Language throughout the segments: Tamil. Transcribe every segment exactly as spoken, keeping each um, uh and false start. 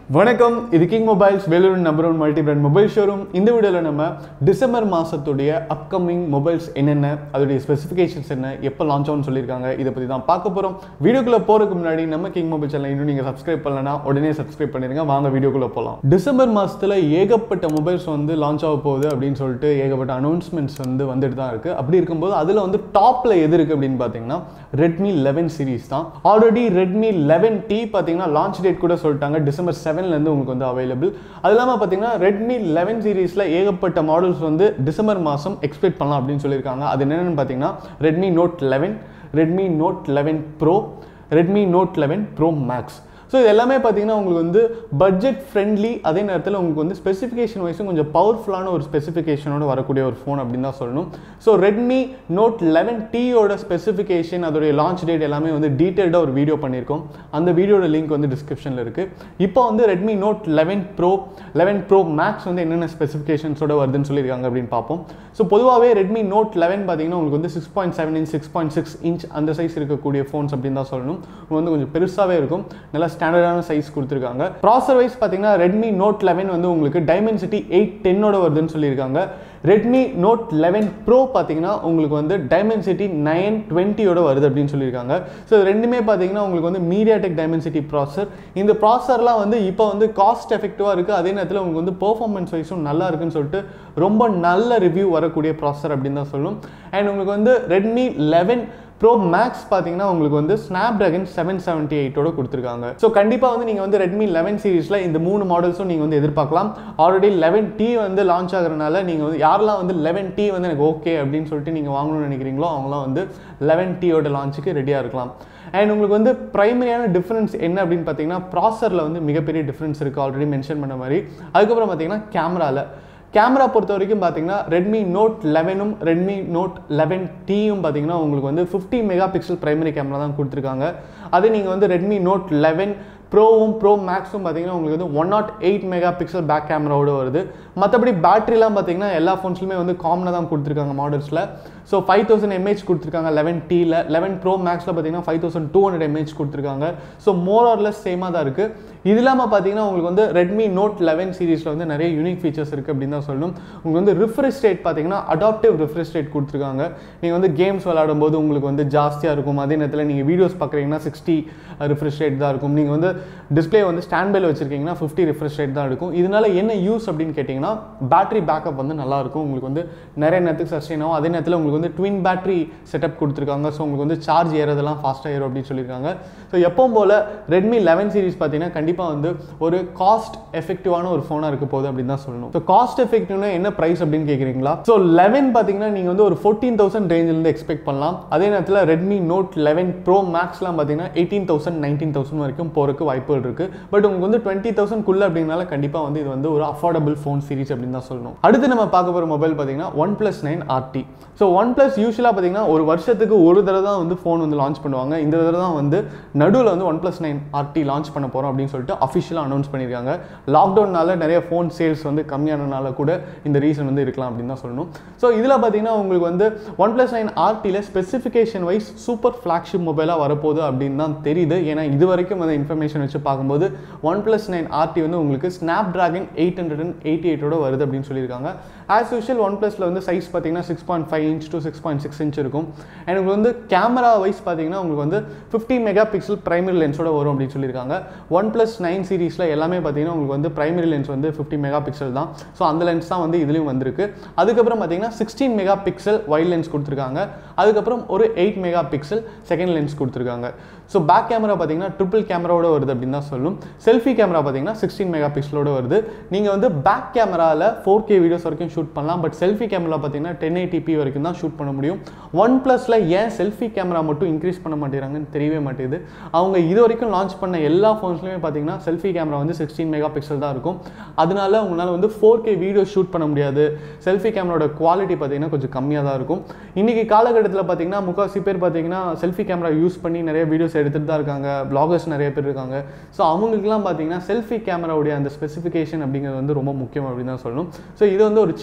வணக்கம், இது king mobiles Vellore number one multi brand mobile showroom. இந்த வீடியோவில் நம்ம டிசம்பர் மாதத்துடைய அப்கமிங் மொபைல்ஸ் என்னென்ன, அதோடைய ஸ்பெசிஃபிகேஷன்ஸ் என்ன, எப்போ லான்ச் ஆகும்னு சொல்லியிருக்காங்க, இதை பற்றி தான் பார்க்க போகிறோம். வீடியோக்குள்ளே போகிறதுக்கு முன்னாடி நம்ம கிங் மொபைல் சேனல் இன்னும் நீங்கள் சப்ஸ்கிரைப் பண்ணலன்னா உடனே சப்ஸ்கிரைப் பண்ணிடுங்க. வாங்க வீடியோக்குள்ளே போகலாம். டிசம்பர் மாதத்தில் ஏகப்பட்ட மொபைல்ஸ் வந்து லான்ச் ஆக போகுது அப்படின்னு சொல்லிட்டு ஏகப்பட்ட அனௌன்ஸ்மெண்ட்ஸ் வந்து வந்துட்டு தான் இருக்குது. அப்படி இருக்கும்போது அதில் வந்து டாப்பில் எது இருக்குது அப்படின்னு பார்த்தீங்கன்னா ரெட்மி லெவன் சீரீஸ் தான். ஆல்ரெடி ரெட்மி லெவன் டி பார்த்தீங்கன்னா லான்ச் டேட் கூட சொல்லிட்டாங்க, டிசம்பர் செவன்லேருந்து உங்களுக்கு வந்து அவைலபிள். அது இல்லாமல் பார்த்தீங்கன்னா ரெட்மி லெவன் சீரீஸில் ஏகப்பட்ட மாடல்ஸ் வந்து டிசம்பர் மாதம் எக்ஸ்பெக்ட் பண்ணலாம் அப்படின்னு சொல்லியிருக்காங்க. அது என்னென்னு பார்த்தீங்கன்னா Redmi note eleven, Redmi note eleven pro, Redmi note eleven pro max. So இது எல்லாமே பார்த்தீங்கன்னா உங்களுக்கு வந்து பட்ஜெட் ஃப்ரெண்ட்லி, அதே நேரத்தில் உங்களுக்கு வந்து ஸ்பெசிஃபிகேஷன் வைஸும் கொஞ்சம் பவர்ஃபுல்லான ஒரு ஸ்பெசிஃபிகேஷனோட வரக்கூடிய ஒரு ஃபோன் அப்படின்னு தான் சொல்லணும். ஸோ ரெட்மி நோட் லெவன் டியோட ஸ்பெசிஃபிகேஷன், அதோடைய லான்ச் டேட் எல்லாமே வந்து டீட்டெயில்டாக ஒரு வீடியோ பண்ணியிருக்கோம். அந்த வீடியோட லிங்க் வந்து டிஸ்கிரிப்ஷனில் இருக்குது. இப்போ வந்து Redmi note eleven pro, eleven pro max வந்து என்னென்ன ஸ்பெசிஃபிகேஷன்ஸோட வருதுன்னு சொல்லியிருக்காங்க அப்படின்னு பார்ப்போம். ஸோ பொதுவாகவே ரெட்மி நோட் லெவன் பார்த்தீங்கன்னா உங்களுக்கு வந்து six point seven inch six point six inch அந்த சைஸ் இருக்கக்கூடிய ஃபோன்ஸ் அப்படின்னு தான் சொல்லணும். உங்களுக்கு வந்து கொஞ்சம் பெருசாகவே இருக்கும், நல்லா ஸ்டாண்டர்டான சைஸ் கொடுத்துருக்காங்க. ப்ராசஸர் வைஸ் பார்த்தீங்கன்னா ரெட்மி நோட் லெவன் வந்து உங்களுக்கு டைமென்சிட்டி எயிட் டென்னோட வருதுன்னு சொல்லியிருக்காங்க. ரெட்மி நோட் லெவன் ப்ரோ பார்த்தீங்கன்னா உங்களுக்கு வந்து டைமென்சிட்டி நைன் டுவெண்ட்டியோட வருது அப்படின்னு சொல்லியிருக்காங்க. ஸோ ரெண்டுமே பார்த்தீங்கன்னா உங்களுக்கு வந்து மீடியாடெக் டைமென்சிட்டி ப்ராசஸர். இந்த ப்ராசஸர்லாம் வந்து இப்போ வந்து காஸ்ட் எஃபெக்டிவாக இருக்குது, அதே நேரத்தில் உங்களுக்கு வந்து பெர்ஃபார்மன்ஸ் வைஸும் நல்லா இருக்குன்னு சொல்லிட்டு ரொம்ப நல்ல ரிவ்யூ வரக்கூடிய ப்ராசஸர் அப்படின்னு தான் சொல்லணும். அண்ட் உங்களுக்கு வந்து ரெட்மி லெவன் ப்ரோ மேக்ஸ் பார்த்தீங்கன்னா உங்களுக்கு வந்து ஸ்னாப்ட்ராகன் செவன் செவன்ட்டி எயிட்டோட கொடுத்துருக்காங்க. ஸோ கண்டிப்பாக வந்து நீங்கள் வந்து ரெட்மி லெவன் சீரீஸில் இந்த மூணு மாடல்ஸும் நீங்கள் வந்து எதிர்பார்க்கலாம். ஆல்ரெடி லெவன் டி வந்து லான்ச் ஆகிறதுனால நீங்கள் வந்து யாரெல்லாம் வந்து லெவன் டி வந்து எனக்கு ஓகே அப்படின்னு சொல்லிட்டு நீங்கள் வாங்கணும்னு நினைக்கிறீங்களோ அவங்களாம் வந்து லெவன் டியோட லான்ச்சுக்கு ரெடியாக இருக்கலாம். அண்ட் உங்களுக்கு வந்து ப்ரைமரியான டிஃப்ரென்ஸ் என்ன அப்படின்னு பார்த்தீங்கன்னா ப்ராசரில் வந்து மிகப்பெரிய டிஃப்ரென்ஸ் இருக்குது, ஆல்ரெடி மென்ஷன் பண்ண மாதிரி. அதுக்கப்புறம் பார்த்தீங்கன்னா கேமராவில் கேமரா பொறுத்த வரைக்கும் பார்த்தீங்கன்னா ரெட்மி நோட் லெவனும் ரெட்மி நோட் லெவன் டியும் பார்த்தீங்கன்னா உங்களுக்கு வந்து fifty megapixel primary camera தான் கொடுத்துருக்காங்க. அதே நீங்கள் வந்து ரெட்மி நோட் லெவன் ப்ரோவும் ப்ரோ மேக்ஸும் பார்த்தீங்கன்னா உங்களுக்கு வந்து one naught eight megapixel back கேமராவோட வருது. மற்றபடி பேட்டரிலாம் பார்த்தீங்கன்னா எல்லா ஃபோன்ஸ்லையுமே வந்து காமனாக தான் கொடுத்துருக்காங்க மாடல்ஸில். ஸோ ஃபைவ் தௌசண்ட் எம்ஏஹெச் கொடுத்துருக்காங்க லெவன் டியில். லெவன் ப்ரோ மேக்ஸில் பார்த்தீங்கன்னா five thousand two hundred mAh கொடுத்துருக்காங்க. ஸோ மோர் ஆர்லெஸ் சேமாக தான் இருக்குது. இது இல்லாமல் பார்த்தீங்கன்னா உங்களுக்கு வந்து ரெட்மி நோட் லெவன் சீரீஸில் வந்து நிறைய யூனிக் ஃபீச்சர்ஸ் இருக்குது அப்படின்னு தான் சொல்லணும். உங்களுக்கு வந்து ரிஃப்ரெஷ் ரேட் பார்த்தீங்கன்னா அடாப்டிவ் ரிஃப்ரெஷ் ரேட் கொடுத்துருக்காங்க. நீங்கள் வந்து கேம்ஸ் விளையாடும் போது உங்களுக்கு வந்து ஜாஸ்தியாக இருக்கும், அதே நேரத்தில் நீங்கள் வீடியோஸ் பார்க்குறீங்கன்னா சிக்ஸ்டி ரிஃப்ரெஷ் ரேட் தான் இருக்கும். நீங்கள் வந்து டிஸ்பிளே வந்து ஸ்டாண்ட் பைல வச்சிருக்கீங்கன்னா ஃபிஃப்டி ரிஃப்ரெஷ் ரேட் தான் இருக்கும். இதனால என்ன யூஸ் அப்படின்னு கேட்டிங்கன்னா பேட்டரி பேக்கப் வந்து நல்லாயிருக்கும். உங்களுக்கு வந்து நிறைய நேரத்துக்கு சஸ்டெயின் ஆகும். அதே நேரத்தில் உங்களுக்கு வந்து ட்வின் பேட்டரி செட்டப் கொடுத்துருக்காங்க. ஸோ உங்களுக்கு வந்து சார்ஜ் ஏறதெல்லாம் ஃபாஸ்ட்டாக ஏறும் அப்படின்னு சொல்லியிருக்காங்க. ஸோ எப்பவும் போல் ரெட்மி லெவன் சீரிஸ் பார்த்தீங்கன்னா கண்டிப்பாக வந்து ஒரு காஸ்ட் எஃபெக்டிவான ஒரு ஃபோனாக இருக்க போகுது அப்படின்னு தான் சொல்லணும். ஸோ காஸ்ட் எஃபெக்டிவ்னா என்ன ப்ரைஸ் அப்படின்னு கேட்குறீங்களா? ஸோ லெவன் பார்த்தீங்கன்னா நீங்கள் வந்து ஒரு ஃபோர்டீன் தௌசண்ட் ரேஞ்சிலேருந்து எக்ஸ்பெக்ட் பண்ணலாம். அதே நேரத்தில் ரெட்மி நோட் லெவன் ப்ரோ மேக்ஸ்லாம் பார்த்தீங்கன்னா எயிட்டீன் தௌசண்ட் நைன்டீன் தௌசண்ட் வரைக்கும் போகிறதுக்கு வாய்ப்புகள் இருக்குது. பட் உங்களுக்கு வந்து டுவெண்ட்டி தௌசண்ட் குள்ள அப்படின்னால கண்டிப்பாக வந்து இது வந்து ஒரு அஃபோர்டபுள் ஃபோன் சீரிஸ் அப்படின்னு தான் சொல்லணும். அடுத்து நம்ம பார்க்க போகிற மொபைல் பார்த்தீங்கன்னா OnePlus nine RT. So OnePlus யூஸ்வலாக பார்த்தீங்கன்னா ஒரு வருஷத்துக்கு ஒரு தடவை தான் வந்து ஃபோன் வந்து லான்ச் பண்ணுவாங்க. இந்த தடவை தான் வந்து நடுவில் வந்து OnePlus nine RT launch பண்ண போகிறோம் அப்படின்னு சொல்லிட்டு அஃபிஷியலாக அனௌன்ஸ் பண்ணியிருக்காங்க. லாக்டவுன்னால நிறைய ஃபோன் சேல்ஸ் வந்து கம்மியானனால கூட இந்த ரீசன் வந்து இருக்கலாம் அப்படின்னு தான் சொல்லணும். ஸோ இதில் பார்த்தீங்கன்னா உங்களுக்கு வந்து ஒன் பிளஸ் நைன் ஆர்டியில் ஸ்பெசிஃபிகேஷன் வைஸ் சூப்பர் ஃப்ளாக்ஷிப் மொபைலாக வரப்போகுது அப்படின்னு தான் தெரியுது. ஏன்னா இது வரைக்கும் அந்த இன்ஃபர்மேஷன் வச்சு பார்க்கும்போது ஒன் பிளஸ் நைன் ஆர்டி வந்து உங்களுக்கு Snapdragon eight hundred and eighty எயிட்டோட வருது அப்படின்னு சொல்லியிருக்காங்க. ஆஸ் யூஷுவல் ஒன் பிளஸில் வந்து சைஸ் பார்த்தீங்கன்னா six point five inch to six point six inch இருக்கும். அண்ட் உங்களுக்கு வந்து கேமரா வைஸ் பார்த்தீங்கன்னா உங்களுக்கு வந்து ஃபிஃப்டி மெகா பிக்சல் பிரைமரி லென்ஸோட வரும் அப்படின்னு சொல்லியிருக்காங்க. ஒன் பிளஸ் நைன் சீரீஸில் எல்லாமே பார்த்தீங்கன்னா உங்களுக்கு வந்து பிரைமரி லென்ஸ் வந்து ஃபிஃப்டி மெகா பிக்சல் தான். ஸோ அந்த லென்ஸ் தான் வந்து இதுலேயும் வந்திருக்கு. அதுக்கப்புறம் பார்த்தீங்கன்னா sixteen megapixel wide lens கொடுத்துருக்காங்க. அதுக்கப்புறம் ஒரு eight megapixel second lens கொடுத்துருக்காங்க. ஸோ பேக் கேமரா பார்த்தீங்கன்னா ட்ரிபிள் கேமராவோட வருது அப்படின்னு தான் சொல்லும். செல்ஃபி கேமரா பார்த்தீங்கன்னா சிக்ஸ்டீன் மெகா பிக்சலோட வருது. நீங்கள் வந்து பேக் கேமராவில் ஃபோர் கே வீடியோஸ் வரைக்கும் ஷூட் பண்ணலாம். பட் செல்ஃபி கேமரா பார்த்தீங்கன்னா டென் எயிட்டி பி வரைக்கும் தான் ஷூட் பண்ண முடியும். ஒன் ப்ளஸில் ஏன் செல்ஃபி கேமரா மட்டும் இன்க்ரீஸ் பண்ண மாட்டேங்கிறாங்கன்னு தெரியவே மாட்டேங்குது. அவங்க இது வரைக்கும் லான்ச் பண்ண எல்லா ஃபோன்ஸ்லையுமே பார்த்தீங்கன்னா செல்ஃபி கேமரா வந்து சிக்ஸ்டீன் மெகா பிக்சல் தான் இருக்கும். அதனால உங்களால் வந்து ஃபோர் கே வீடியோ ஷூட் பண்ண முடியாது. செல்ஃபி கேமராவோட குவாலிட்டி பார்த்தீங்கன்னா கொஞ்சம் கம்மியாக தான் இருக்கும். இன்றைக்கி காலகட்டத்தில் பார்த்தீங்கன்னா முக்கால்வாசி பேர் பார்த்தீங்கன்னா செல்ஃபி கேமரா யூஸ் பண்ணி நிறைய வீடியோஸ் எடுத்துகிட்டு தான் இருக்காங்க. பிளாகர்ஸ் நிறைய பேர் இருக்காங்க. ஸோ அவங்களுக்குலாம் பார்த்தீங்கன்னா செல்ஃபி கேமராவுடைய அந்த ஸ்பெசிஃபிகேஷன் அப்படிங்கிறது வந்து ரொம்ப முக்கியம் அப்படின்னு தான் சொல்லணும். ஸோ இது வந்து ஒரு சின்ன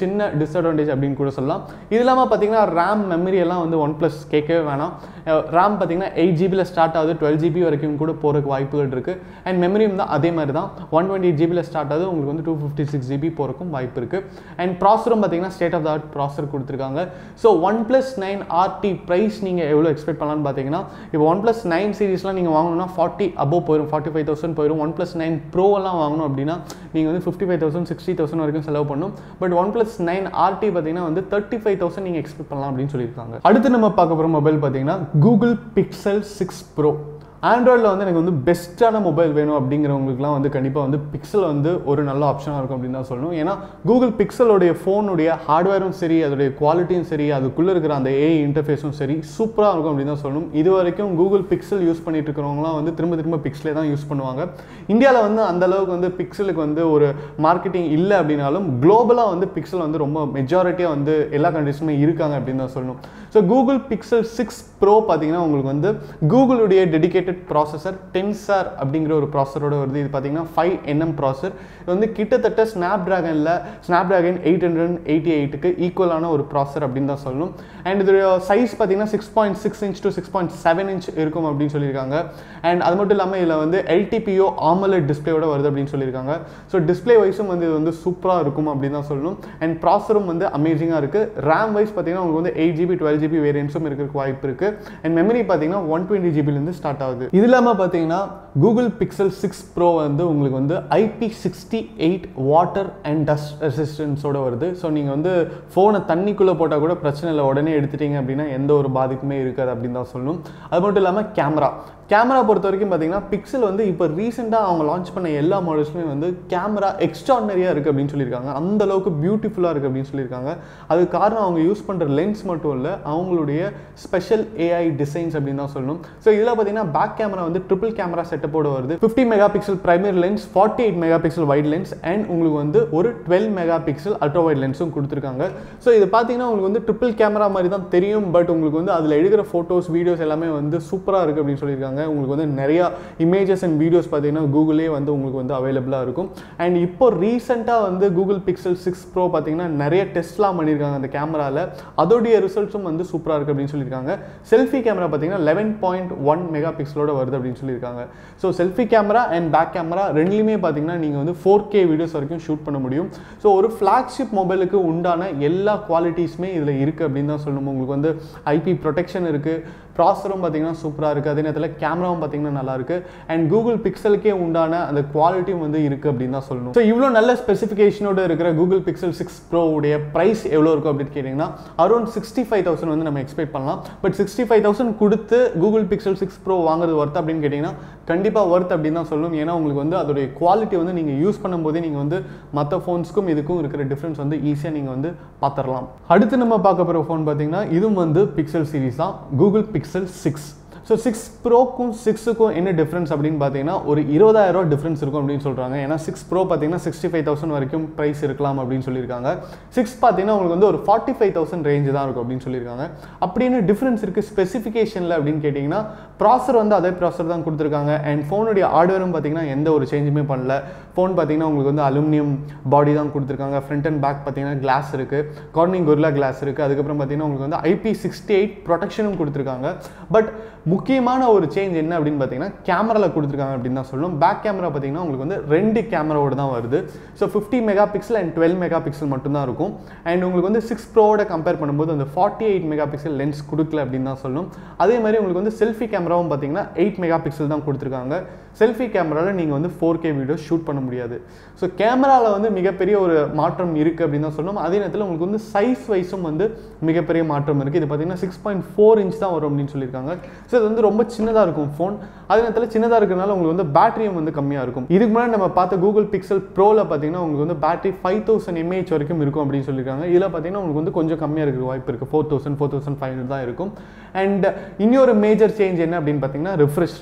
சின்ன டிஸ்அட்வான்டேஜ் அப்படின்னு கூட சொல்லலாம். இது இல்லாமல் பார்த்தீங்கன்னா ரேம் மெமரி எல்லாம் வந்து ஒன் ப்ளஸ் கேட்கவே வேணாம். ரேம் பார்த்தீங்கன்னா எயிட் ஜிபியில் ஸ்டார்ட் ஆகுது, டுவெல் ஜிபி வரைக்கும் கூட போகிறதுக்கு வாய்ப்புகள் இருக்குது. அண்ட் மெமரியும் தான் அதே மாதிரி தான், ஒன் டுவெண்ட்டி எயிட் ஜிபியில் ஸ்டார்ட் ஆகுது, உங்களுக்கு வந்து டூ ஃபிஃப்டி சிக்ஸ் ஜிபி போகிறக்கும் வாய்ப்பு இருக்குது. அண்ட் ப்ராசரும் பார்த்தீங்கன்னா state of the art processor கொடுத்துருக்காங்க. So OnePlus nine RT price நீங்கள் எவ்வளோ எக்ஸ்பெக்ட் பண்ணலான்னு பார்த்தீங்கன்னா, இப்போ ஒன் ப்ளஸ் நைன் சீரிஸ்லாம் நீங்கள் வாங்கணும்னா ஃபார்ட்டி அபோவ் போயிடும், ஃபார்ட்டி ஃபைவ் தௌசண்ட் போயிடும். ஒன் ப்ளஸ் நைன் ப்ரோவெல்லாம் வாங்கணும் அப்படின்னா நீங்கள் வந்து fifty five thousand sixty thousand வரைக்கும் செலவு பண்ணும். But OnePlus nine RT பார்த்தீங்கன்னா வந்து தேர்ட்டி ஃபைவ் தௌசண்ட் நீங்கள் எக்ஸ்பெக்ட் பண்ணலாம் அப்படின்னு சொல்லியிருக்காங்க. அடுத்து நம்ம பார்க்க போகிற மொபைல் பார்த்தீங்கன்னா கூகுள் பிக்சல் சிக்ஸ் ப்ரோ. ஆண்ட்ராய்டில் வந்து எனக்கு வந்து பெஸ்ட்டான மொபைல் வேணும் அப்படிங்கிறவங்களுக்குலாம் வந்து கண்டிப்பாக வந்து பிக்சல் வந்து ஒரு நல்ல ஆப்ஷனாக இருக்கும் அப்படின்னு தான் சொல்லணும். ஏன்னா கூகுள் பிக்சலோடைய ஃபோனுடைய ஹார்ட்வேரும் சரி, அதோடைய குவாலிட்டியும் சரி, அதுக்குள்ளே இருக்கிற அந்த ஏஐ இன்டர்ஃபேஸும் சரி சூப்பராக இருக்கும் அப்படின்னு தான் சொல்லணும். இது வரைக்கும் கூகுள் பிக்சல் யூஸ் பண்ணிட்டு இருக்கிறவங்களாம் வந்து திரும்ப திரும்ப பிக்சலே தான் யூஸ் பண்ணுவாங்க. இந்தியாவில் வந்து அந்த அளவுக்கு வந்து பிக்சலுக்கு வந்து ஒரு மார்க்கெட்டிங் இல்லை அப்படின்னாலும் குளோபலாக வந்து பிக்சல் வந்து ரொம்ப மெஜாரிட்டியாக வந்து எல்லா கண்ட்ரீஸுமே இருக்காங்க அப்படின்னு தான் சொல்லணும். So Google Pixel six pro பார்த்தீங்கன்னா உங்களுக்கு வந்து கூகுளுடைய டெடிகேட்டட் ப்ராசஸர் டென்சார் அப்படிங்கிற ஒரு ப்ராசஸரோட வருது. இது பார்த்தீங்கன்னா ஃபைவ் என்எம் ப்ராசஸர். இது வந்து கிட்டத்தட்ட ஸ்னாப் ட்ராகனில் Snapdragon eight hundred eighty எயிட்டுக்கு ஈக்குவலான ஒரு ப்ராசஸர் அப்படின்னு தான் சொல்லணும். அண்ட் இதோட சைஸ் பார்த்தீங்கன்னா six point six inch to six point seven inch இருக்கும் அப்படின்னு சொல்லியிருக்காங்க. அண்ட் அது மட்டும் இல்லாமல் இதில் வந்து எல்டிபிஓ ஆமலட் டிஸ்பிளேயோட வருது அப்படின்னு சொல்லியிருக்காங்க. ஸோ டிஸ்பிளே வைஸும் வந்து இது வந்து சூப்பராக இருக்கும் அப்படின்னு தான் சொல்லணும். அண்ட் ப்ராசஸரும் வந்து அமேசிங்காக இருக்குது. ரேம் வைஸ் பார்த்தீங்கன்னா உங்களுக்கு வந்து எயிட் ஜிபி டுவெல் ஜிபி வேரியன்ஸும் இருக்கிறதுக்கு வாய்ப்பு இருக்குது. அண்ட் மெமரி பார்த்தீங்கன்னா ஒன் டுவெண்ட்டி ஜிபிலேருந்து ஸ்டார்ட் ஆகுது. இது இல்லாமல் பார்த்தீங்கன்னா கூகுள் பிக்சல் சிக்ஸ் ப்ரோ வந்து உங்களுக்கு வந்து IP sixty eight water and dust ரெசிஸ்டன்ஸோட வருது. ஸோ நீங்கள் வந்து ஃபோனை தண்ணிக்குள்ளே போட்டால் கூட பிரச்சனை இல்லை, உடனே எடுத்துட்டீங்க அப்படின்னா எந்த ஒரு பாதிப்புமே இருக்காது அப்படின்னு தான் சொல்லணும். அது மட்டும் இல்லாமல் கேமரா கேமரா பொறுத்த வரைக்கும் பார்த்தீங்கன்னா பிக்சல் வந்து இப்போ ரீசெண்டாக அவங்க லான்ச் பண்ண எல்லா மாடல்ஸுமே வந்து கேமரா எக்ஸ்ட்ரானரியாக இருக்குது அப்படின்னு சொல்லியிருக்காங்க. அந்த அளவுக்கு பியூட்டிஃபுல்லாக இருக்குது அப்படின்னு சொல்லியிருக்காங்க. அதுக்கு காரணம் அவங்க யூஸ் பண்ணுற லென்ஸ் மட்டும் இல்லை, அவங்களுடைய ஸ்பெஷல் ஏஐ டிசைன்ஸ் அப்படின்னு தான் சொல்லணும். ஸோ இதில் பார்த்தீங்கன்னா பேக் கேமரா வந்து ட்ரிபிள் கேமரா செட்டப்போட வருது. Fifty megapixel primary lens, forty eight megapixel wide lens and உங்களுக்கு வந்து ஒரு twelve megapixel ultra wide லென்ஸும் கொடுத்துருக்காங்க. ஸோ இது பார்த்தீங்கன்னா உங்களுக்கு வந்து ட்ரிபிள் கேமரா மாதிரி தான் தெரியும். பட் உங்களுக்கு வந்து அதில் எடுக்கிற ஃபோட்டோஸ் வீடியோஸ் எல்லாமே வந்து சூப்பராக இருக்குது அப்படின்னு சொல்லியிருக்காங்க. உங்களுக்கு வந்து நிறைய இமேஜஸ் அண்ட் வீடியோஸ் பார்த்தீங்கன்னா கூகுளே வந்து உங்களுக்கு வந்து அவைலபிளாக இருக்கும். அண்ட் இப்போ ரீசெண்டாக வந்து கூகுள் பிக்சல் சிக்ஸ் ப்ரோ பார்த்தீங்கன்னா நிறைய டெஸ்ட்லாம் பண்ணியிருக்காங்க அந்த கேமராவில். அதோடைய ரிசல்ட்ஸும் வந்து சூப்பராக இருக்குது அப்படின்னு சொல்லியிருக்காங்க. செல்ஃபி கேமரா பார்த்தீங்கன்னா லெவன் பாயிண்ட் ஒன் மெகா பிக்சலோட வருது அப்படின்னு சொல்லியிருக்காங்க. So selfie camera and back camera ரெண்டுலையுமே பார்த்தீங்கன்னா நீங்கள் வந்து ஃபோர் கே வீடியோஸ் வரைக்கும் ஷூட் பண்ண முடியும். ஸோ ஒரு ஃப்ளாக்ஷிப் மொபைலுக்கு உண்டான எல்லா குவாலிட்டிஸுமே இதில் இருக்குது அப்படின்னு தான் சொல்லணும். உங்களுக்கு வந்து ஐபி ப்ரொடெக்ஷன் இருக்குது, ப்ராசரும் பார்த்தீங்கன்னா சூப்பராக இருக்குது, அதே நேரத்தில் கேமராவும் பார்த்தீங்கன்னா நல்லா இருக்குது. அண்ட் கூகுள் பிக்சலுக்கே உண்டான அந்த குவாலிட்டியும் வந்து இருக்குது அப்படின்னு தான் சொல்லணும். ஸோ இவ்வளோ நல்ல ஸ்பெசிஃபிகேஷனோட இருக்கிற கூகுள் பிக்சல் சிக்ஸ் ப்ரோ உடைய ப்ரைஸ் எவ்வளோ இருக்கும் அப்படின்னு கேட்டிங்கன்னா அரௌண்ட் சிக்ஸ்டி ஃபைவ் தௌசண்ட் வந்து நம்ம எக்ஸ்பெக்ட் பண்ணலாம். பட் சிக்ஸ்டி ஃபைவ் தௌசண்ட் கொடுத்து கூகுள் பிக்சல் சிக்ஸ் ப்ரோ வாங்குறது ஒர்த் அப்படின்னு கேட்டிங்கன்னா கண்டிப்பாக ஒர்த் அப்படின்னு தான் சொல்லணும். ஏன்னா உங்களுக்கு வந்து அதோடைய குவாலிட்டி வந்து நீங்கள் யூஸ் பண்ணும்போதே நீங்கள் வந்து மற்ற ஃபோன்ஸ்க்கும் இதுக்கும் இருக்கிற டிஃப்ரென்ஸ் வந்து ஈஸியாக நீங்கள் வந்து பார்த்துடலாம். அடுத்து நம்ம பார்க்க போகிற ஃபோன் பார்த்தீங்கன்னா இதுவும் வந்து பிக்சல் சீரிஸ் தான், Google Pixel six. So six ப்ரோக்கும் சிக்ஸுக்கும் என்ன டிஃப்ரென்ஸ் அப்படின்னு பார்த்தீங்கன்னா ஒரு இருபதாயிரம் ரூபா டிஃப்ரென்ஸ் இருக்கும் அப்படின்னு சொல்கிறாங்க. ஏன்னா சிக்ஸ் ப்ரோ பார்த்தீங்கன்னா சிக்ஸ்டி ஃபைவ் தௌசண்ட் வரைக்கும் ப்ரைஸ் இருக்கலாம் அப்படின்னு சொல்லியிருக்காங்க. சிக்ஸ் பார்த்தீங்கன்னா உங்களுக்கு வந்து ஒரு ஃபார்ட்டி ஃபைவ் தௌசண்ட் ரேஞ்சு தான் இருக்கும் அப்படின்னு சொல்லியிருக்காங்க. அப்படின்னு டிஃப்ரென்ஸ் இருக்குது ஸ்பெசிஃபிகேஷனில் அப்படின்னு கேட்டிங்கன்னா ப்ராசர் வந்து அதே ப்ராசர் தான் கொடுத்துருக்காங்க. அண்ட் ஃபோனுடைய ஹார்ட்வேரும் பார்த்தீங்கன்னா எந்த ஒரு சேஞ்சுமே பண்ணல. ஃபோன் பார்த்தீங்கன்னா உங்களுக்கு வந்து அலுமினியம் பாடி தான் கொடுத்துருக்காங்க. ஃப்ரண்ட் அண்ட் பேக் பார்த்தீங்கன்னா கிளாஸ் இருக்குது, கார்னிங் கொரில்லா கிளாஸ் இருக்குது. அதுக்கப்புறம் பார்த்தீங்கன்னா உங்களுக்கு வந்து ஐபி சிக்ஸ்டி எயிட் ப்ரொடெக்ஷனும் கொடுத்துருக்காங்க. பட் முக்கியமான ஒரு சேஞ்ச் என்ன அப்படின்னு பார்த்தீங்கன்னா கேமராவில் கொடுத்துருக்காங்க அப்படின்னு தான் சொல்லணும். பேக் கேமரா பார்த்தீங்கன்னா உங்களுக்கு வந்து ரெண்டு கேமராவோட தான் வருது. So fifty megapixel and twelve megapixel மட்டும் தான் இருக்கும். அண்ட் உங்களுக்கு வந்து சிக்ஸ் ப்ரோவோட கம்பேர் பண்ணும்போது அந்த forty eight megapixel lens கொடுக்கல அப்படின்னு தான் சொல்லணும். அதே மாதிரி உங்களுக்கு வந்து செல்ஃபி கேமராவும் பார்த்தீங்கன்னா எயிட் மெகா பிக்சல் தான் கொடுத்துருக்காங்க. செல்ஃபி கேமராவில் நீங்கள் வந்து ஃபோர் கே வீடியோ ஷூட் பண்ண முடியாது. ஸோ கேமராவில் வந்து மிகப்பெரிய ஒரு மாற்றம் இருக்குது அப்படின்னு தான் சொல்லணும். அதே நேரத்தில் உங்களுக்கு வந்து சைஸ் வைஸும் வந்து மிகப்பெரிய மாற்றம் இருக்குது. இது பார்த்தீங்கன்னா சிக்ஸ் பாயிண்ட் ஃபோர் இன்ச் தான் வரும் அப்படின்னு சொல்லியிருக்காங்க. ஸோ இது வந்து ரொம்ப சின்னதாக இருக்கும் ஃபோன். அதே நேரத்தில் சின்னதாக இருக்கிறதுனால உங்களுக்கு வந்து பேட்டரியும் வந்து கம்மியாக இருக்கும். இதுக்கு முன்னாடி நம்ம பார்த்த கூகுள் பிக்சல் ப்ரோவில் பார்த்தீங்கன்னா உங்களுக்கு வந்து பேட்டரி ஃபைவ் தௌசண்ட் எம்ஏஹெச் வரைக்கும் இருக்கும் அப்படின்னு சொல்லியிருக்காங்க. இதில் பார்த்தீங்கன்னா உங்களுக்கு வந்து கொஞ்சம் கம்மியாக இருக்கிற வாய்ப்பு இருக்குது, four thousand four thousand five hundred தான் இருக்கும். அண்ட் இன்னொரு மேஜர் சேஞ்ச் என்ன அப்படின்னு பார்த்தீங்கன்னா refresh rate.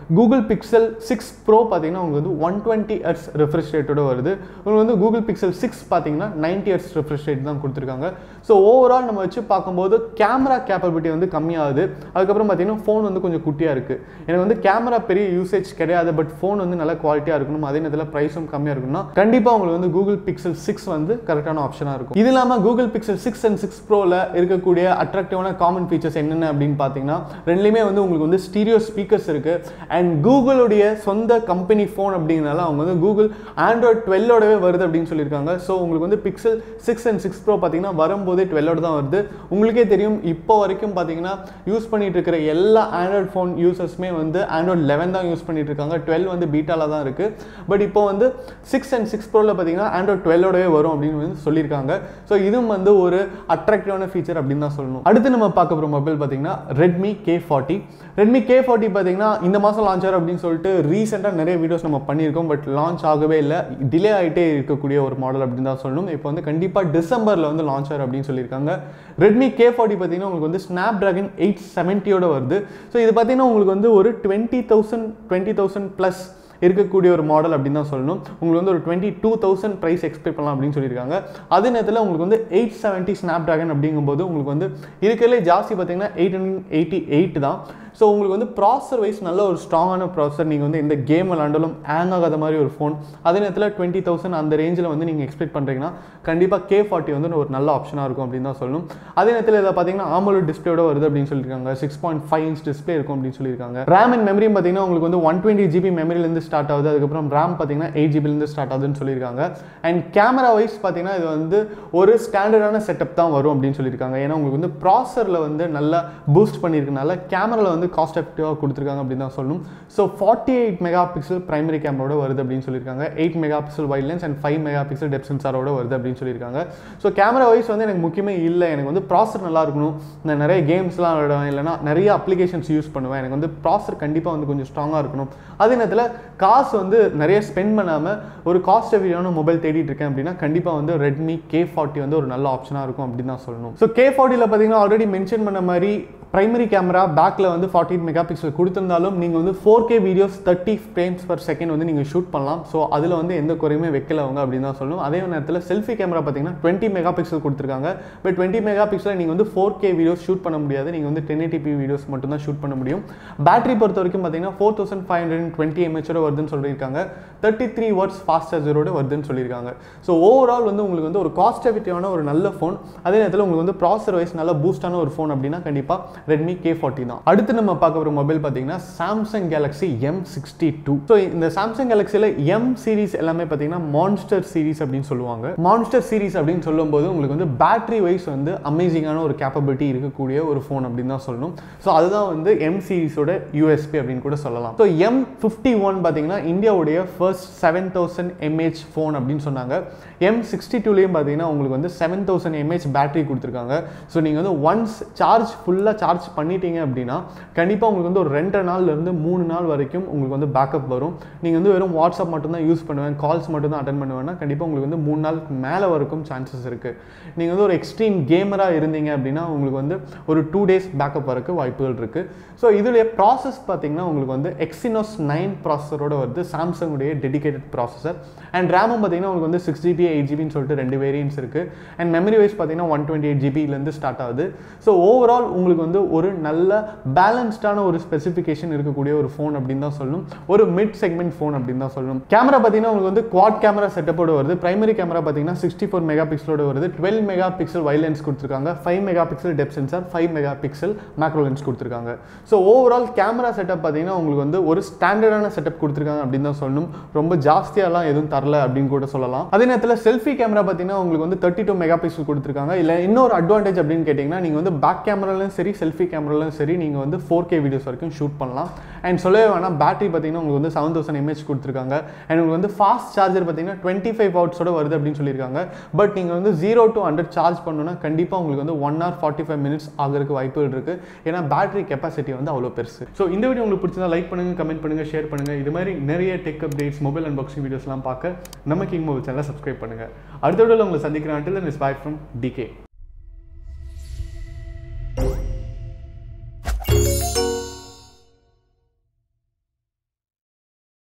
Google Pixel six pro பார்த்தீங்கன்னா உங்களுக்கு வந்து ஒன் டுவெண்ட்டி ஹெர்ட்ஸ் ரெஃப்ரெஷ் ரேட்டோட வருது. உங்களுக்கு வந்து கூகுள் பிக்சல் சிக்ஸ் பார்த்தீங்கன்னா நைன்டி ஹெர்ட்ஸ் ரெஃப்ரெஷ் ரேட் தான் கொடுத்துருக்காங்க. ஸோ ஓவரால் நம்ம வச்சு பார்க்கும்போது கேமரா கேப்பபிலிட்டி வந்து கம்மியாகுது. அதுக்கப்புறம் பார்த்தீங்கன்னா ஃபோன் வந்து கொஞ்சம் குட்டியாக இருக்குது. எனக்கு வந்து கேமரா பெரிய யூசேஜ் கிடையாது, பட் ஃபோன் வந்து நல்ல குவாலிட்டியாக இருக்கணும், அதே நேரத்தில் ப்ரைஸும் கம்மியாக இருக்கணும்னா கண்டிப்பாக உங்களுக்கு வந்து கூகுள் பிக்சல் சிக்ஸ் வந்து கரெக்டான ஆப்ஷனாக இருக்கும். இது இல்லாமல் Google Pixel six and six ப்ரோவில் இருக்கக்கூடிய அட்ராக்டிவான காமன் ஃபீச்சர்ஸ் என்னென்ன அப்படின்னு பார்த்தீங்கன்னா ரெண்டுலேயுமே வந்து உங்களுக்கு வந்து ஸ்டீரியோ ஸ்பீக்கர்ஸ் இருக்குது. அண்ட் கூகுளுடைய சொந்த கம்பெனி ஃபோன் அப்படிங்கிறனால அவங்க வந்து கூகுள் ஆண்ட்ராய்ட் டுவெல்லோடவே வருது அப்படின்னு சொல்லியிருக்காங்க. ஸோ உங்களுக்கு வந்து Pixel six and six pro பார்த்தீங்கன்னா வரும்போதே டுவெல்லோட தான் வருது. உங்களுக்கே தெரியும் இப்போ வரைக்கும் பார்த்தீங்கன்னா யூஸ் பண்ணிட்டு இருக்கிற எல்லா ஆண்ட்ராய்ட் ஃபோன் யூசர்ஸுமே வந்து ஆண்ட்ராய்ட் லெவன் தான் யூஸ் பண்ணிட்டு இருக்காங்க. டுவெல் வந்து பீட்டால தான் இருக்குது. பட் இப்போ வந்து சிக்ஸ் அண்ட் சிக்ஸ் ப்ரோவில் பார்த்தீங்கன்னா ஆண்ட்ராய்ட் டுவெல்லோடவே வரும் அப்படின்னு வந்து சொல்லியிருக்காங்க. ஸோ இதுவும் வந்து ஒரு அட்ராக்டிவான ஃபீச்சர் அப்படின்னு தான் சொல்லணும். அடுத்து நம்ம பார்க்க போகிற மொபைல் பார்த்தீங்கன்னா Redmi K forty. Redmi K forty பார்த்தீங்கன்னா இந்த மாதம் லான்ச் ஆகும் அப்படின்னு சொல்லிட்டு ரீசெண்டாக நிறைய வீடியோஸ் நம்ம பண்ணியிருக்கோம். பட் லான்ச் ஆகவே இல்லை, டிலே ஆகிட்டே இருக்கக்கூடிய ஒரு மாடல் அப்படின்னு தான் சொல்லணும். இப்போ வந்து கண்டிப்பாக டிசம்பரில் வந்து லான்ச் ஆகும் அப்படின்னு சொல்லியிருக்காங்க. ரெட்மி கே ஃபார்ட்டி பார்த்தீங்கன்னா உங்களுக்கு வந்து ஸ்னாப் டிராகன் எயிட் செவன்ட்டியோட வருது. ஸோ இது பார்த்தீங்கன்னா உங்களுக்கு வந்து ஒரு twenty thousand twenty thousand plus இருக்கக்கூடிய ஒரு மாடல் அப்படின்னு தான் சொல்லணும். உங்களுக்கு வந்து ஒரு twenty two thousand price expect பண்ணலாம் அப்படின்னு சொல்லியிருக்காங்க. அதே நேரத்தில் உங்களுக்கு வந்து எயிட் செவன்ட்டி ஸ்னாப் டிராகன் அப்படிங்கும்போது உங்களுக்கு வந்து இருக்கிறதுலே ஜாஸ்தி பார்த்தீங்கன்னா எயிட் ஹண்ட்ரட் எயிட்டி எயிட் தான். ஸோ உங்களுக்கு வந்து ப்ராசர் வைஸ் நல்ல ஒரு ஸ்ட்ராங்கான ப்ராசர், நீங்கள் வந்து இந்த கேம் விளாண்டாலும் ஹேங் ஆகாத மாதிரி ஒரு ஃபோன். அதே நேரத்தில் டுவெண்ட்டி தௌசண்ட் அந்த ரேஞ்சில் வந்து நீங்கள் எக்ஸ்பெக்ட் பண்ணுறீங்கன்னா கண்டிப்பாக கே ஃபார்ட்டி வந்து ஒரு நல்ல ஆப்ஷனாக இருக்கும் அப்படின்னு தான் சொல்லணும். அதே நேரத்தில் இதை பார்த்தீங்கன்னா ஆமோலட் டிஸ்பிளேயோட வருது அப்படின்னு சொல்லியிருக்காங்க. Six point five inch display இருக்கும் அப்படின்னு சொல்லியிருக்காங்க. ரேம் அண்ட் மெமரியும் பார்த்தீங்கன்னா உங்களுக்கு வந்து ஒன் டுவெண்ட்டி ஜிபி மெமரிலேருந்து ஸ்டார்ட் ஆகுது. அதுக்கப்புறம் ரேம் பார்த்தீங்கன்னா எயிட் ஜிபிலேருந்து ஸ்டார்ட் ஆகுதுன்னு சொல்லியிருக்காங்க. அண்ட் கேமரா வைஸ் பார்த்தீங்கன்னா இது வந்து ஒரு ஸ்டாண்டர்டான செட்டப் தான் வரும் அப்படின்னு சொல்லியிருக்காங்க. ஏன்னா உங்களுக்கு வந்து ப்ராசரில் வந்து நல்லா பூஸ்ட் பண்ணியிருக்கனால கேமராவில் வந்து காஸ்ட் எஃபெக்டிவாக கொடுத்துருக்காங்க அப்படின்னு தான் சொல்லணும். So forty eight megapixel primary கேமராவோட வருது அப்படின்னு சொல்லியிருக்காங்க. Eight megapixel wide lens and five megapixel depth சென்சாரோட வருது அப்படின்னு சொல்லியிருக்காங்க. ஸோ கேமரா வைஸ் வந்து எனக்கு முக்கியமே இல்லை, எனக்கு வந்து ப்ராசர் நல்லா இருக்கணும், நான் நிறைய கேம்ஸ்லாம் விளையாடுவேன், இல்லைனா நிறைய அப்ளிகேஷன்ஸ் யூஸ் பண்ணுவேன், எனக்கு வந்து ப்ராசர் கண்டிப்பாக வந்து கொஞ்சம் ஸ்ட்ராங்காக இருக்கணும், அதே நேரத்தில் காசு வந்து நிறைய ஸ்பெண்ட் பண்ணாமல் ஒரு காஸ்ட் எஃபெக்டிவான மொபைல் தேடிட்டு இருக்கேன் அப்படின்னா கண்டிப்பாக வந்து ரெட்மி கே ஃபார்ட்டி வந்து ஒரு நல்ல ஆப்ஷனாக இருக்கும் அப்படின்னு தான் சொல்லணும். ஸோ கே ஃபார்ட்டியில் பார்த்தீங்கன்னா ஆல்ரெடி மென்ஷன் பண்ண மாதிரி பிரைமரி கேமரா பேக்கில் வந்து ஃபார்ட்டி எயிட் மெகா பிக்சல் கொடுத்திருந்தாலும் நீங்கள் வந்து four K videos thirty frames per second வந்து நீங்கள் ஷூட் பண்ணலாம். ஸோ அதில் வந்து எந்த குறையுமே வைக்கல அவங்க அப்படின்னு தான் சொல்லணும். அதே நேரத்தில் செல்ஃபி கேமரா பார்த்தீங்கன்னா டுவெண்ட்டி மெகா பிக்சல் கொடுத்துருக்காங்க. பட் டுவெண்ட்டி மெகா பிக்சல் நீங்கள் வந்து ஃபோர் கே வீடியோஸ் ஷூட் பண்ண முடியாது, நீங்கள் வந்து டென் எயிட்டி பி வீடியோஸ் மட்டும் தான் ஷூட் பண்ண முடியும். பேட்டரி பொறுத்த வரைக்கும் பார்த்தீங்கன்னா four thousand five hundred twenty எம்ஹெச்சோட வருதுன்னு சொல்லியிருக்காங்க. தேர்ட்டி த்ரீ வாட்ஸ் ஃபாஸ்ட் சார்ஜரோட வருதுன்னு சொல்லியிருக்காங்க. ஸோ ஓவரால் வந்து உங்களுக்கு வந்து ஒரு காஸ்ட் எஃபெக்டிவான ஒரு நல்ல ஃபோன், அதே நேரத்தில் உங்களுக்கு வந்து ப்ராசர் வைஸ் நல்ல பூஸ்டான ஒரு ஃபோன் அப்படின்னா கண்டிப்பாக ரெட்மி கே ஃபார்ட்டி தான். அடுத்து நம்ம பார்க்க போகிற மொபைல் பார்த்தீங்கன்னா Samsung Galaxy M sixty two. So இந்த சாம்சங் கேலக்ஸியில் எம் சீரிஸ் எல்லாமே பார்த்தீங்கன்னா மான்ஸ்டர் சீரிஸ் அப்படின்னு சொல்லுவாங்க. மான்ஸ்டர் சீரிஸ் அப்படின்னு சொல்லும்போது உங்களுக்கு வந்து பேட்டரி வைஸ் வந்து அமேசிங்கான ஒரு கேப்பபிலிட்டி இருக்கக்கூடிய ஒரு ஃபோன் அப்படின்னு தான் சொல்லணும். ஸோ அதுதான் வந்து எம் சீரிஸோட யூஎஸ்பி அப்படின்னு கூட சொல்லலாம். ஸோ எம் ஃபிஃப்டி ஒன் பார்த்தீங்கன்னா இந்தியாவுடைய first seven thousand mAh phone அப்படின்னு சொன்னாங்க. எம் சிக்ஸ்டி டூலையும் பார்த்தீங்கன்னா உங்களுக்கு வந்து செவன் தௌசண்ட் எம்ஏஹெச் பேட்டரி கொடுத்துருக்காங்க. ஸோ நீங்கள் வந்து ஒன்ஸ் சார்ஜ் ஃபுல்லாக சார்ஜ் பண்ணிட்டீங்க அப்படின்னா கண்டிப்பாக உங்களுக்கு வந்து ஒரு ரெண்டு நாள்லேருந்து மூணு நாள் வரைக்கும் உங்களுக்கு வந்து பேக்கப் வரும். நீங்கள் வந்து வெறும் வாட்ஸ்அப் மட்டும் தான் யூஸ் பண்ணுவேன், கால்ஸ் மட்டும் தான் அட்டன் பண்ணுவேன்னா கண்டிப்பாக உங்களுக்கு வந்து மூணு நாளுக்கு மேலே வரைக்கும் சான்சஸ் இருக்குது. நீங்கள் வந்து ஒரு எக்ஸ்ட்ரீம் கேமராக இருந்தீங்க அப்படின்னா உங்களுக்கு வந்து ஒரு டூ டேஸ் பேக்கப் வரக்கு வாய்ப்புகள் இருக்குது. ஸோ இதோடைய ப்ராசஸ் பார்த்தீங்கன்னா உங்களுக்கு வந்து எக்ஸினோஸ் நைன் ப்ராசஸரோட வருது, சாம்சங்குடைய டெடிகேட்டட் ப்ராசஸர். அண்ட் ரேமும் பார்த்தீங்கன்னா உங்களுக்கு வந்து சிக்ஸ் ஜிபி எயிட் ஜிபின்னு சொல்லிட்டு ரெண்டு வேரியன்ஸ் இருக்குது. அண்ட் மெமரி வைஸ் பார்த்தீங்கன்னா ஒன் டுவெண்ட்டி எயிட் ஜிபிலேருந்து ஸ்டார்ட் ஆகுது. ஸோ ஓவரால் உங்களுக்கு வந்து ஒரு நல்ல பேலன்ஸ்டான ஒரு ஸ்பெசிஃபிகேஷன் இருக்கக்கூடிய ஒரு ஃபோன் அப்படின்னு தான் சொல்லணும். ஒரு மிட் செக்மெண்ட் ஃபோன் அப்படின்னு தான் சொல்லணும். கேமரா பார்த்தீங்கன்னா உங்களுக்கு வந்து குவாட் கேமரா செட்டப்போட வருது. பிரைமரி கேமரா பார்த்தீங்கன்னா சிக்ஸ்டி ஃபோர் மெகா பிக்சலோட வருது. Twelve megapixel wide lens கொடுத்துருக்காங்க. Five megapixel depth sensor, five megapixel macro lens கொடுத்துருக்காங்க. ஸோ ஓவரால் கேமரா செட்டப் பார்த்தீங்கன்னா உங்களுக்கு வந்து ஒரு ஸ்டாண்டர்டான செட்டப் கொடுத்துருக்காங்க அப்படின்னு தான் சொல்லணும். ரொம்ப ஜாஸ்தியாலாம் எதுவும் தரல அப்படின்னு கூட சொல்லலாம். அதே நேரத்தில் செல்ஃபி கேமரா பார்த்தீங்கன்னா உங்களுக்கு வந்து தேர்ட்டி டூ மெகா பிக்சல் கொடுத்துருக்காங்க. இல்லை இன்னொரு அட்வான்டேஜ் அப்படின்னு கேட்டிங்கன்னா நீங்கள் வந்து பேக் கேமராலும் சரி செல்ஃபி கேமராலும் சரி நீங்கள் வந்து ஃபோர் கே வீடியோஸ் வரைக்கும் ஷூட் பண்ணலாம். அண்ட் சொல்லவே வேணாம், பேட்டரி பார்த்தீங்கன்னா உங்களுக்கு வந்து செவன் தௌசண்ட் எம்ஏஹெச் கொடுத்துருக்காங்க. அண்ட் உங்களுக்கு வந்து ஃபாஸ்ட் சார்ஜர் பார்த்தீங்கன்னா டுவெண்ட்டி ஃபைவ் வாட்ஸோட வருது அப்படின்னு சொல்லியிருக்காங்க. பட் நீங்கள் வந்து ஜீரோ டு ஹண்ட்ரட் சார்ஜ் பண்ணணும்னா கண்டிப்பாக உங்களுக்கு வந்து one hour forty five minutes ஆகிறதுக்கு வாய்ப்புகள் இருக்குது. ஏன்னா பேட்டரி கெப்பாசிட்டி வந்து அவ்வளோ பெருசு. ஸோ இந்த வீடியோ உங்களுக்கு பிடிச்சதா லைக் பண்ணுங்கள், கமெண்ட் பண்ணுங்கள், ஷேர் பண்ணுங்கள். இது மாதிரி நிறைய டெக் அப்டேட்ஸ், மொபைல் அன்பாக்சிங் வீடியோஸ்லாம் பார்க்க நம்ம கிங் மொபைல் சேனலை சப்ஸ்கிரைப் பண்ணுங்கள். அடுத்த வீடியோவில் உங்களை சந்திக்கிறேன். until then, it's bye from D K.